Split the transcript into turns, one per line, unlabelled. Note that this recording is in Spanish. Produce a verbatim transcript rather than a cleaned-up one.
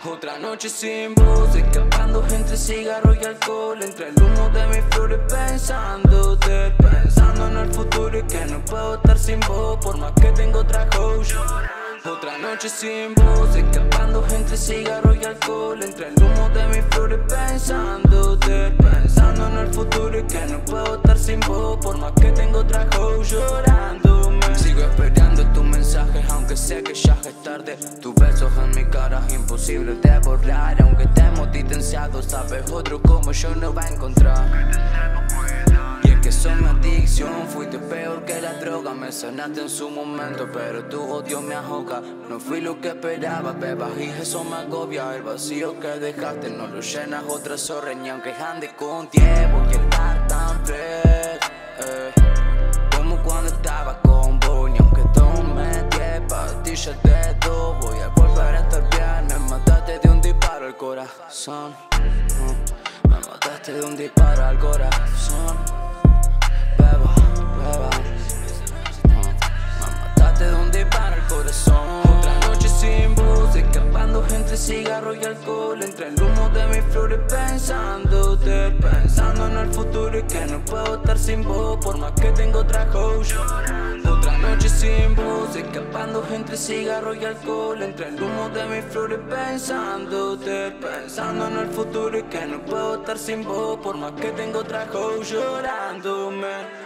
Otra noche sin voz, escapando entre cigarros y alcohol, entre el humo de mis flores pensándote, pensando en el futuro y que no puedo estar sin vos, por más que tengo otra cosa. Otra noche sin voz, escapando entre cigarros y alcohol, entre el humo de mis flores pensándote, pensando en el futuro y que no puedo estar sin vos, por más que tengo otra cosa llorándome. Sigo esperando tus mensajes, aunque sé que ya es tarde. Tus besos en mi cara es imposible de borrar, aunque estemos distanciados, sabes otro como yo no va a encontrar. Y es que son mi adicción, fuiste peor que la droga. Me sanaste en su momento, pero tu odio me ahoga. No fui lo que esperaba, bebas, y eso me agobia. El vacío que dejaste no lo llenas otra zorra, ni aunque ande con tiempo y estar tan fresco, eh, como cuando estaba con vos. Ni aunque tome diez pastillas de dos, voy a volver a estar bien. Me mataste de un disparo al corazón, uh, me mataste de un disparo al corazón. Beba, beba, uh, me mataste de un disparo al corazón. Otra noche sin voz, escapando entre cigarros y alcohol, entre el humo de mis flores pensándote, pensando en el futuro y que no puedo estar sin vos, por más que tengo otra cosa. Otra noche sin voz, escapando entre cigarros y alcohol, entre el humo de mis flores pensándote, pensando en el futuro y que no puedo estar sin vos, por más que tengo otra cosa llorándome.